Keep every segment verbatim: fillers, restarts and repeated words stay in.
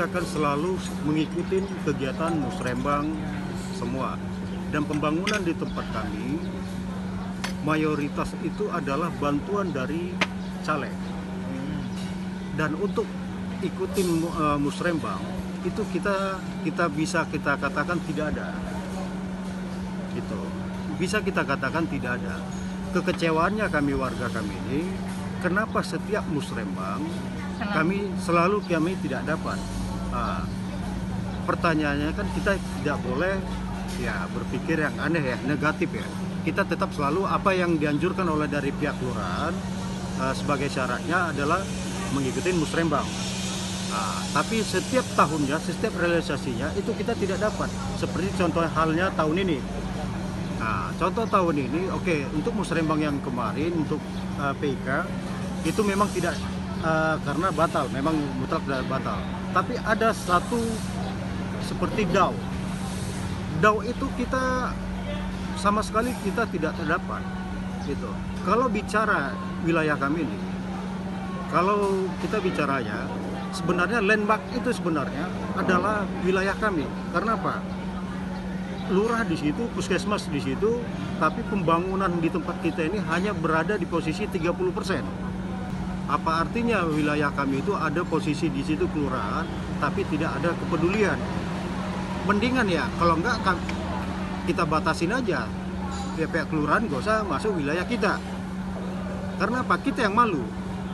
kita kan selalu mengikuti kegiatan musrembang semua. Dan pembangunan di tempat kami mayoritas itu adalah bantuan dari caleg. Dan untuk ikutin uh, musrembang itu kita kita bisa kita katakan tidak ada. Gitu. Bisa kita katakan tidak ada. Kekecewaannya kami warga kami ini, kenapa setiap musrembang selalu. kami selalu kami tidak dapat. Nah, pertanyaannya kan kita tidak boleh ya berpikir yang aneh ya, negatif ya. Kita tetap selalu apa yang dianjurkan oleh dari pihak kelurahan uh, sebagai syaratnya adalah mengikuti musrembang. Nah, tapi setiap tahunnya, setiap realisasinya itu kita tidak dapat. Seperti contoh halnya tahun ini. Nah, contoh tahun ini, oke, okay, untuk musrembang yang kemarin untuk uh, P I K itu memang tidak uh, karena batal, memang mutlak tidak batal. Tapi ada satu seperti D A W. D A W itu kita sama sekali kita tidak terdapat, gitu. Kalau bicara wilayah kami ini, kalau kita bicaranya, sebenarnya landmark itu sebenarnya adalah wilayah kami. Karena apa? Lurah di situ, puskesmas di situ, tapi pembangunan di tempat kita ini hanya berada di posisi tiga puluh persen. Apa artinya wilayah kami itu ada posisi di situ kelurahan, tapi tidak ada kepedulian? Mendingan ya, kalau enggak kita batasin aja, ya pihak kelurahan gak usah masuk wilayah kita. Karena apa? Kita yang malu.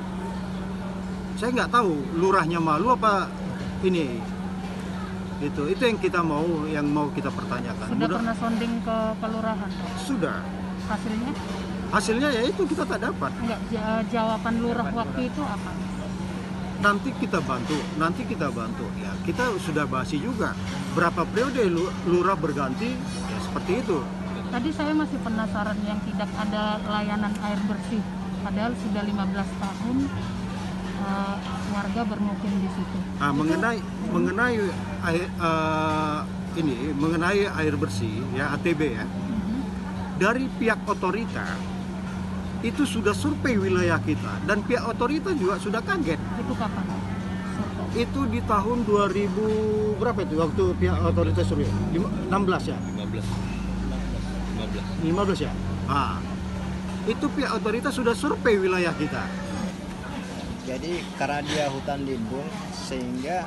Saya nggak tahu lurahnya malu apa ini. Itu itu yang kita mau yang mau kita pertanyakan. Sudah Mudah, pernah sonding ke kelurahan? Sudah. Hasilnya? Hasilnya ya itu kita tak dapat. Enggak, jawaban lurah waktu itu apa? Nanti kita bantu, nanti kita bantu. Ya, kita sudah basi juga. Berapa periode lurah berganti? Ya seperti itu. Tadi saya masih penasaran yang tidak ada layanan air bersih. Padahal sudah lima belas tahun uh, warga bermukim di situ. Nah, itu, mengenai hmm. mengenai air, uh, ini mengenai air bersih ya A T B ya. Hmm. Dari pihak otorita itu sudah survei wilayah kita dan pihak otorita juga sudah kaget. Itu kapan? Survei. Itu di tahun dua ribu berapa itu waktu pihak otorita survei? enam belas ya? lima belas. lima belas ya? Ah. Itu pihak otorita sudah survei wilayah kita. Jadi karena dia hutan lindung sehingga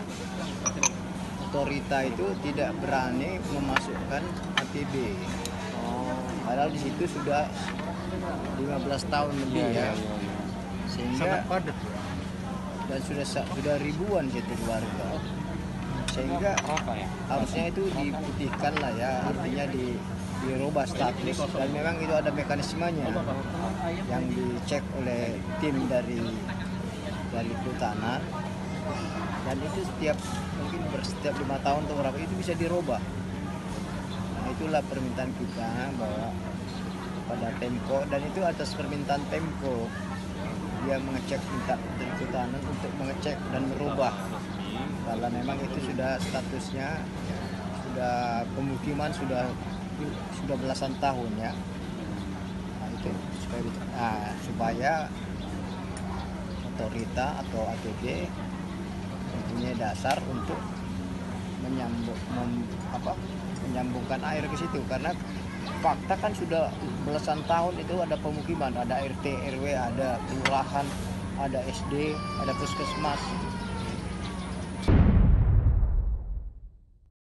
otorita itu tidak berani memasukkan A T B. Padahal di situ sudah lima belas tahun lebih ya, sehingga sangat padat dan sudah sudah ribuan gitu warga, sehingga harusnya itu diputihkan lah ya, artinya di dirubah status dan memang itu ada mekanismenya yang dicek oleh tim dari dari kehutanan dan itu setiap mungkin setiap lima tahun atau berapa itu bisa dirubah. Nah, itulah permintaan kita bahwa pada Pemko dan itu atas permintaan Pemko dia mengecek minta dari kehutanan untuk mengecek dan merubah kalau memang itu sudah statusnya sudah pemukiman sudah sudah belasan tahun ya. Nah, itu supaya nah, supaya otorita atau A T B mempunyai dasar untuk menyambung mem, apa menyambungkan air ke situ karena fakta kan sudah belasan tahun itu ada pemukiman, ada R T, R W, ada kelurahan, ada S D, ada puskesmas.